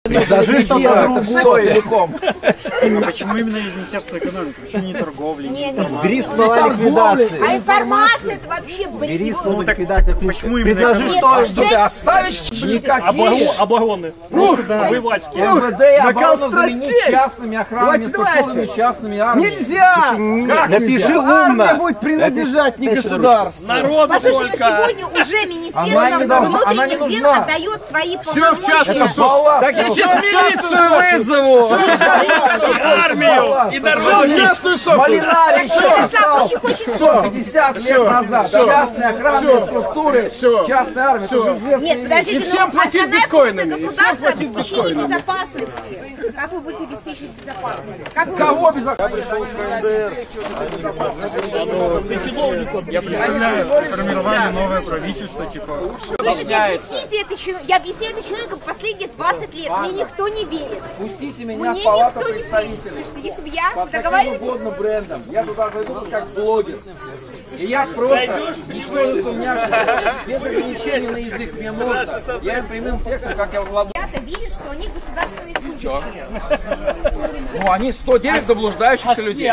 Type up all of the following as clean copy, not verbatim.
Предложи что-то другое целиком. Почему именно Министерство экономики? Почему не торговли? Бери слова ликвидации. А информация это вообще бред. Бери слова ликвидации. Почему именно Предложи экономика? что ты оставишь никакие. Обороны. Воевательские. МВД и оборону заменить частными охранными структурами, частными армиями. Нельзя! Напиши Армия умно. будет принадлежать не государству. Народу Послушайте, только. сегодня уже Она не Министерство должна, она не внутренних дел нужна. отдает свои полномочия. Так я сейчас милицию вызову. Армию и дорогу. Малинарий еще Ярослав писал очень хочет... 50 лет назад. Частные охранные структуры, частная армия. Это уже известно. Нет, подождите, всем но платить основная биткоинами, функция государства обеспечение безопасности. Как вы будете обеспечивать безопасность? Как вы Кого безопасно? Я представляю, сформировали новое правительство, типа. Слушайте, объясните это человеку. Я объясняю это человеку последние 20 лет. Мне никто не верит. Пустите меня Мне в палату никто не верит. представителей. Слушайте, если бы я Под каким договорилась... угодно брендом. Я туда зайду как блогер. И я просто, ничтожество у меня без ограничений на язык, мне можно. Я им прямым текстом, как я владу. Ребята видят, что у них государственные служащие. Ну, они 109 заблуждающихся людей.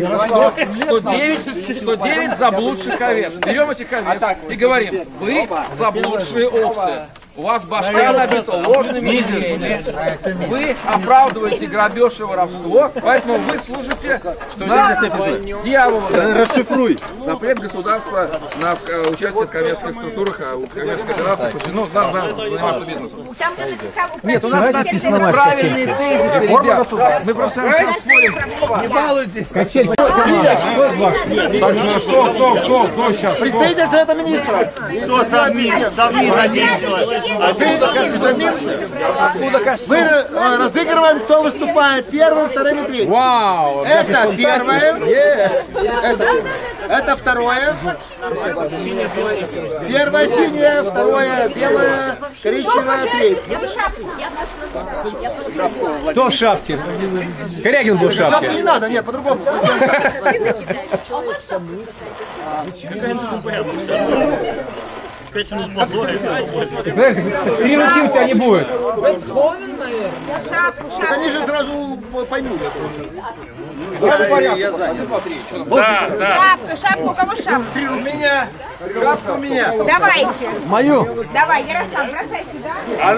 109 заблудших овец. Берем этих овец и говорим, вы заблудшие овцы. У вас башка набита ложными идеями. Вы оправдываете грабеж и воровство, поэтому вы служите дьяволу. Расшифруй. Запрет государства на участие в коммерческих структурах, у коммерческих операциях, ну, надо заниматься бизнесом. Там, где написал Нет, у нас написано правильные тезисы, ребят. Мы просто сейчас спорим. Не балуйтесь. Кто сейчас? Представитель Совета Министров. Кто Совмин один человек? Мы разыгрываем, кто выступает первым, вторым и третьим. Вау! Это первое. Это второе. Первое синее, второе белое, коричневое, третье. Кто в шапке? Корягин был в Шапку шапке. не надо, нет, по-другому. 5 минут позора. 3 руки у тебя не будет. шапку. Они же сразу поймут. Я занят. Шапку, у кого шапка? У меня. Шапка у меня. Давайте. Мою. Давай, Ярослав, бросай сюда.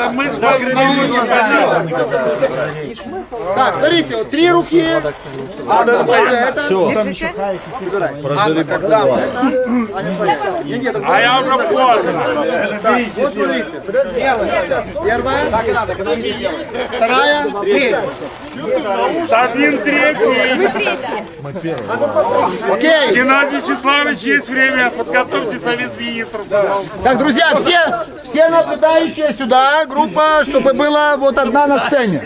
Так, смотрите, вот 3 руки. Это. Анна, когда? А я уже поздно. Вот смотрите. Первая. Вторая. Третья. Один третий. Мы третьи. Окей. Геннадий Вячеславович, есть время. Подготовьте совет министров. Так, друзья, все наблюдающие сюда, группа, чтобы была вот одна на сцене.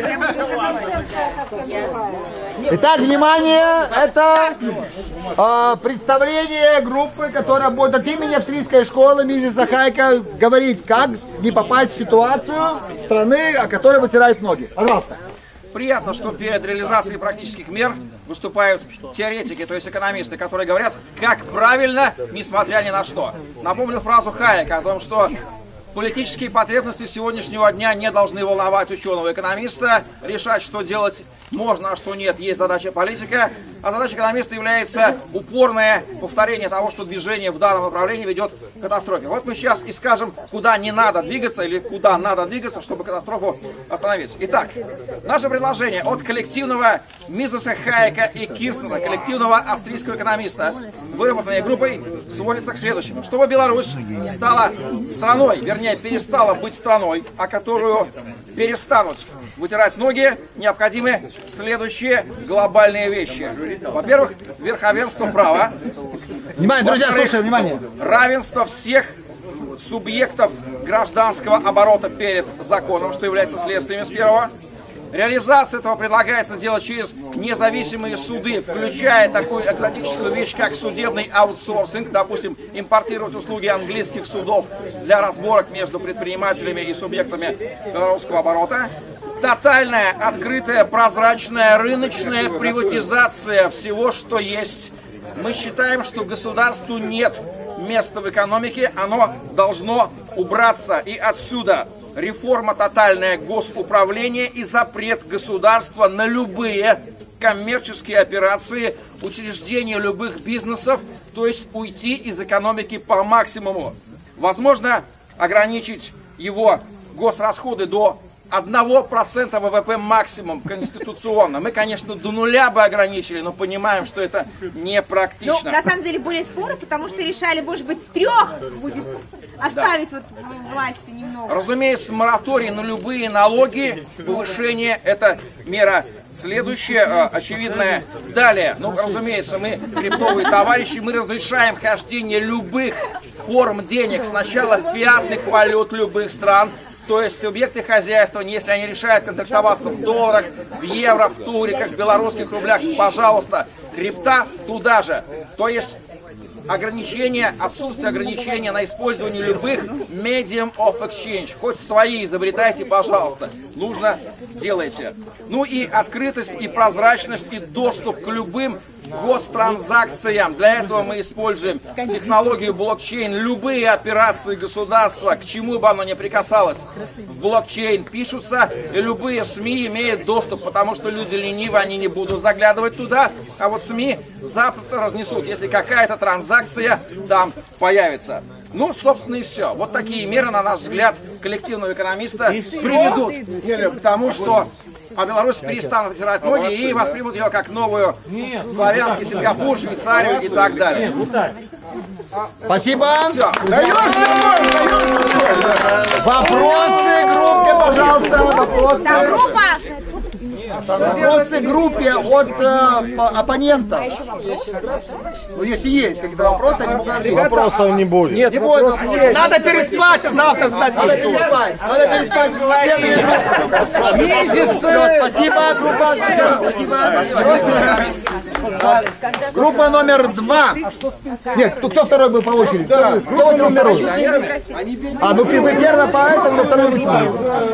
Итак, внимание, это представление группы, которая будет от имени австрийской школы Мизиса Хайка говорить, как не попасть в ситуацию страны, о которой вытирают ноги. Пожалуйста. Приятно, что перед реализацией практических мер выступают теоретики, то есть экономисты, которые говорят, как правильно, несмотря ни на что. Напомню фразу Хайека о том, что политические потребности сегодняшнего дня не должны волновать ученого-экономиста. Решать, что делать можно, а что нет, есть задача политика. А задача экономиста является упорное повторение того, что движение в данном направлении ведет к катастрофе. Вот мы сейчас и скажем, куда не надо двигаться или куда надо двигаться, чтобы катастрофу остановить. Итак, наше предложение от коллективного Мизеса Хайека и Кирснера, коллективного австрийского экономиста, выработанной группой, сводится к следующему. Чтобы Беларусь стала страной, вернее, перестала быть страной, о которую перестанут вытирать ноги, необходимы следующие глобальные вещи. Во-первых, верховенство права. Внимание, друзья, слушаем, внимание. Равенство всех субъектов гражданского оборота перед законом, что является следствием с первого. Реализация этого предлагается сделать через независимые суды, включая такую экзотическую вещь, как судебный аутсорсинг, допустим, импортировать услуги английских судов для разборок между предпринимателями и субъектами белорусского оборота. Тотальная, открытая, прозрачная, рыночная приватизация всего, что есть. Мы считаем, что государству нет места в экономике, оно должно убраться. И отсюда реформа тотальная госуправления и запрет государства на любые коммерческие операции, учреждения любых бизнесов, то есть уйти из экономики по максимуму. Возможно, ограничить его госрасходы до 1% ВВП максимум конституционно. Мы, конечно, до нуля бы ограничили, но понимаем, что это непрактично. Ну, на самом деле, более споры, потому что решали, может быть, с 3 будет оставить вот власти немного. Разумеется, мораторий на любые налоги, повышение – это мера следующая, очевидная. Далее, ну, разумеется, мы криптовые товарищи, мы разрешаем хождение любых форм денег, сначала фиатных валют любых стран, то есть субъекты хозяйствования, если они решают контрактоваться в долларах, в евро, в туриках, в белорусских рублях, пожалуйста, крипта туда же. То есть ограничение, отсутствие ограничения на использование любых medium of exchange. Хоть свои изобретайте, пожалуйста. Нужно, делайте. Ну и открытость, и прозрачность, и доступ к любым гостранзакциям. Для этого мы используем технологию блокчейн. Любые операции государства, к чему бы оно ни прикасалось, в блокчейн пишутся, и любые СМИ имеют доступ, потому что люди ленивы, они не будут заглядывать туда, а вот СМИ запросто разнесут, если какая-то транзакция там появится. Ну, собственно, и все. Вот такие меры, на наш взгляд, коллективного экономиста приведут к тому, что Беларусь перестанут вытирать ноги и воспримут ее как новую славянский Сингапур, Швейцарию и так далее. Спасибо. Все. Вопросы группе, пожалуйста. Там группа. Вопросы группе от оппонентов. Ну, если есть какие-то вопросы, они могут задать. Вопросов не будет. Нет, вопросов. Надо переспать, а завтра сдать. Надо переспать. Надо переспать. Спасибо, группа. Спасибо. Группа номер 2. Нет, кто второй был по очереди? Кто номер 1? А, ну вы первый, поэтому второй вы.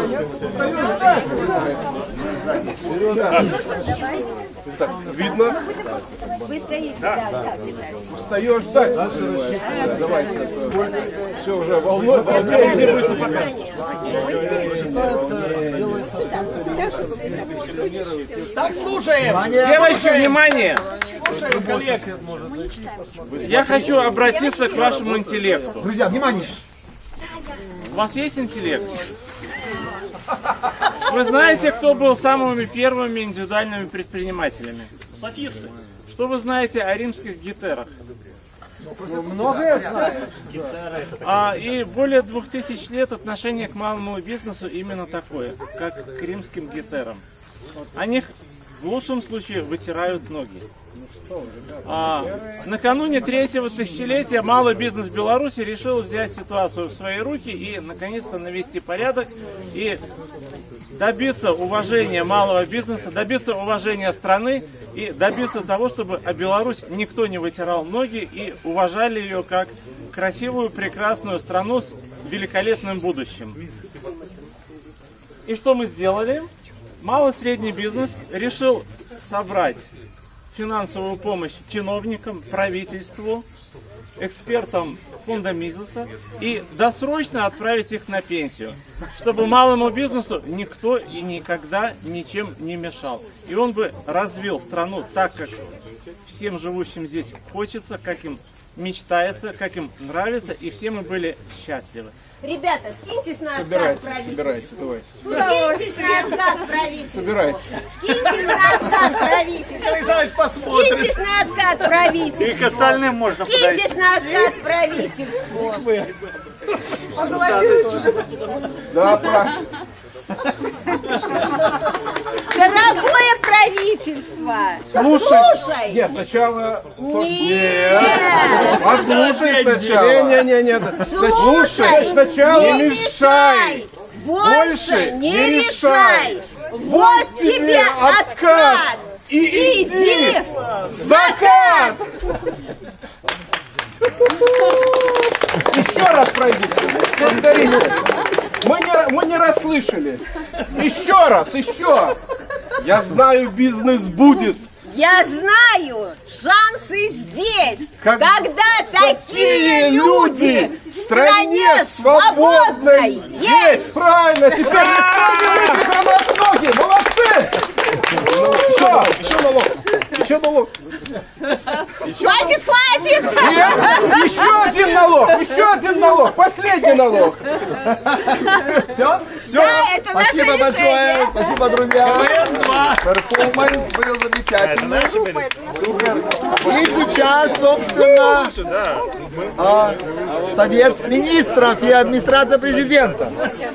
Так, видно? Вы стоите, да. Встаешь ждать. Давайте. Все уже волнует. Так, слушаем. Девочки, внимание! Слушаем, коллег. Я хочу обратиться к вашему интеллекту. Друзья, внимание. У вас есть интеллект? Вы знаете, кто был самыми первыми индивидуальными предпринимателями? Софисты. Что вы знаете о римских гетерах? Многое знаю. И более 2000 лет отношение к малому бизнесу именно такое, как к римским гетерам. Они в лучшем случае вытирают ноги. Накануне 3-го тысячелетия малый бизнес Беларуси решил взять ситуацию в свои руки и наконец-то навести порядок и добиться уважения малого бизнеса, добиться уважения страны и добиться того, чтобы о Беларусь никто не вытирал ноги и уважали ее как красивую, прекрасную страну с великолепным будущим. И что мы сделали? Малый-средний бизнес решил собрать финансовую помощь чиновникам, правительству, экспертам фонда Мизеса и досрочно отправить их на пенсию, чтобы малому бизнесу никто и никогда ничем не мешал. И он бы развил страну так, как всем живущим здесь хочется, как им мечтается, как им нравится, и все мы были счастливы. Ребята, скиньтесь на откат правительству. Собирайте, давай. Скиньтесь на откат правительству. Собирайте. Скиньтесь на откат правительству. Александрович посмотрит. Скиньтесь на откат правительству. И к остальным можно подойти. Скиньтесь на откат правительству. Да, Дорогое правительство. Слушай. Нет, сначала... Нет. Послушай сначала. Не. Слушай. Сначала не мешай. Больше не решай. Вот тебе откат. И Иди в закат! Еще раз пройдите. Повторите. Мы не расслышали. Еще раз, еще. Я знаю, бизнес будет. Я знаю, шансы здесь, Когда такие люди в стране свободной свободной есть. Правильно, теперь никто не выпрямляет ноги. Молодцы! Еще налог. Еще налог. Хватит, хватит! Нет, еще один налог. Последний налог. Все? Все? Да, это наше Спасибо большое. решение. Спасибо, друзья. Перформанс был замечательный. Супер. И сейчас, собственно, Совет министров и администрация президента.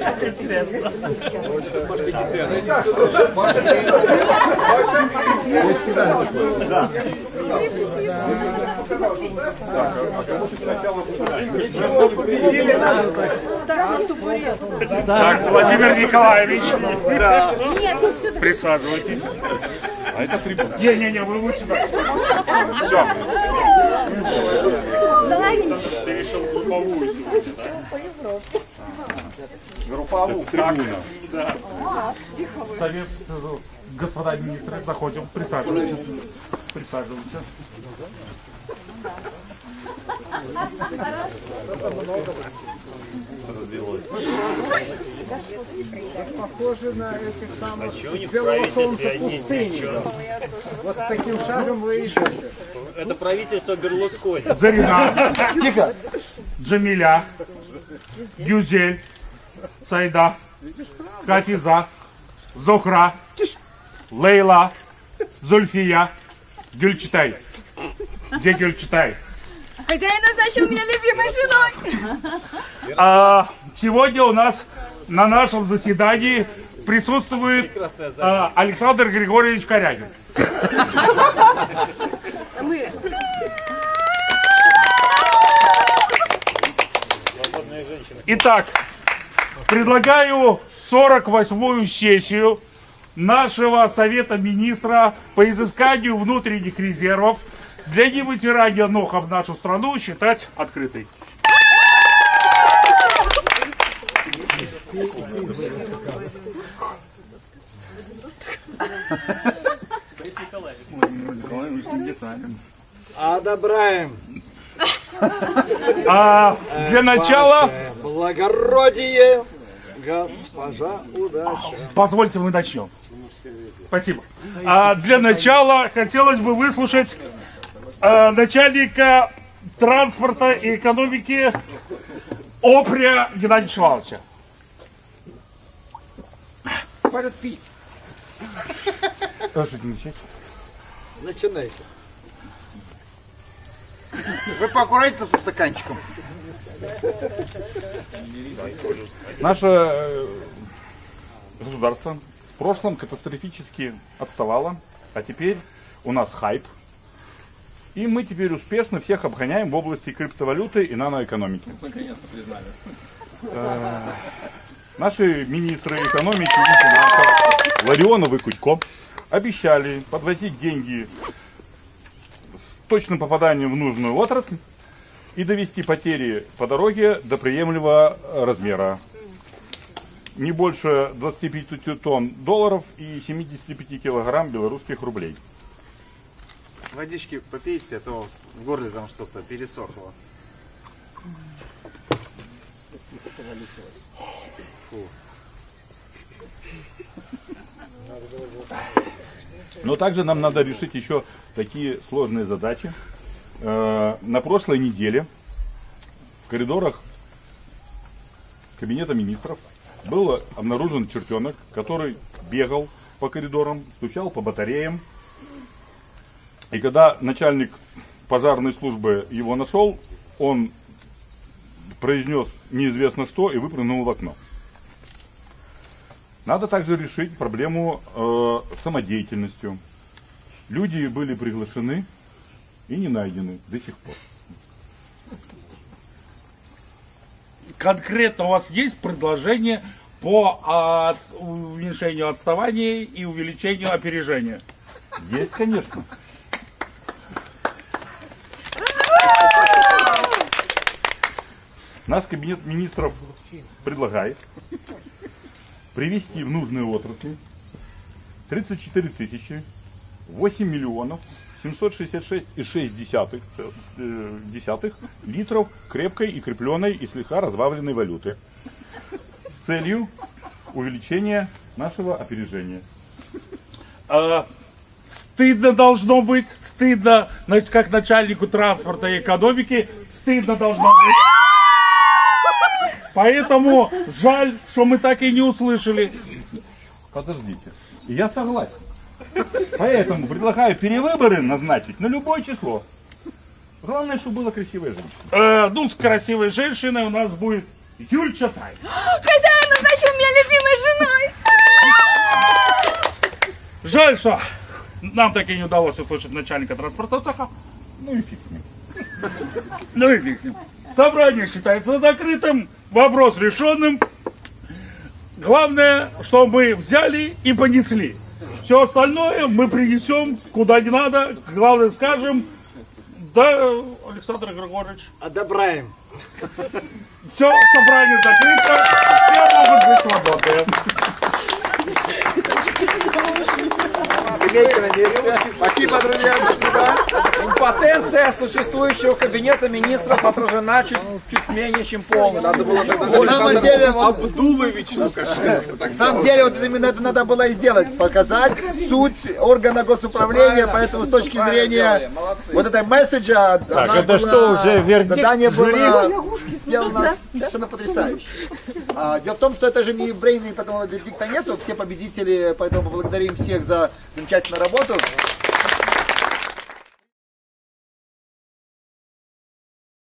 Так, Владимир Николаевич, Нет, тут все присаживайтесь. А это трибуна. Не, вы вот сюда. Все. Ты решил групповую сегодня, да? Групповую. Трибуна. Да. Совет, господа министры, заходим. Присаживайтесь. Присаживайтесь. Похоже на этих самых белого солнца пустыни. Вот с таким шагом вы ищете. Это правительство Берлускони. Зарина, Тихо. Джамиля, Гюзель, Сайда, Хафиза, Зохра, Лейла, Зульфия, Гюльчатай. Где Гюльчатай? Хозяин назначил меня любимой женой. Сегодня у нас на нашем заседании присутствует Александр Григорьевич Корягин. Итак, предлагаю 48-ю сессию нашего Совета Министра по изысканию внутренних резервов для невытирания ног об нашу страну считать открытой. Одобраем. Для начала... Благородие, госпожа удача. Позвольте, мы начнем. Спасибо. Для начала хотелось бы выслушать начальника транспорта и экономики Опря Геннадия Шваловича. Хватит пить. Начинайте. Вы поаккуратнее со стаканчиком. Наше государство в прошлом катастрофически отставало, а теперь у нас хайп. И мы теперь успешно всех обгоняем в области криптовалюты и наноэкономики. Наконец-то признали. Наши министры экономики и финансов Ларионов и Кутько обещали подвозить деньги с точным попаданием в нужную отрасль и довести потери по дороге до приемлемого размера. Не больше 25 тонн долларов и 75 килограмм белорусских рублей. Водички попейте, а то в горле там что-то пересохло. Фу. Но также нам надо решить еще такие сложные задачи. На прошлой неделе в коридорах Кабинета министров был обнаружен чертенок, который бегал по коридорам, стучал по батареям. И когда начальник пожарной службы его нашел, он произнес неизвестно что и выпрыгнул в окно. Надо также решить проблему самодеятельностью. Люди были приглашены и не найдены до сих пор. Конкретно у вас есть предложение по уменьшению отставания и увеличению опережения? Есть, конечно. Наш кабинет министров предлагает привести в нужные отрасли 34 8 миллионов 766,6 литров крепкой и крепленной и слегка разбавленной валюты с целью увеличения нашего опережения. Стыдно должно быть, стыдно, как начальнику транспорта и экономики, стыдно должно быть. Поэтому жаль, что мы так и не услышали. Подождите, я согласен. Поэтому предлагаю перевыборы назначить на любое число. Главное, чтобы была красивая женщина. Ну, с красивой женщиной у нас будет Юль Чатай. Хозяин назначил меня любимой женой. Жаль, что нам так и не удалось услышать начальника транспортного цеха. Ну и фиг с ним. Ну и фиг с ним. Собрание считается закрытым, вопрос решенным. Главное, что мы взяли и понесли. Все остальное мы принесем куда не надо. Главное скажем, да, Александр Григорьевич. Одобраем. Все, собрание закрыто, все могут быть свободны. Имейте на месте. Спасибо, друзья, спасибо. Импотенция существующего кабинета министров отражена чуть менее чем полностью. Надо было на самом деле, Абдулович Лукашенко. На самом деле, вот именно это надо было и сделать. Показать суть органа госуправления, поэтому с точки зрения вот этой месседжа, Так, это что, уже вердикт задание жюри? было сделано совершенно потрясающе. Дело в том, что это же не брейн, поэтому вердикта нету, все победители, поэтому благодарим всех за замечательную работу.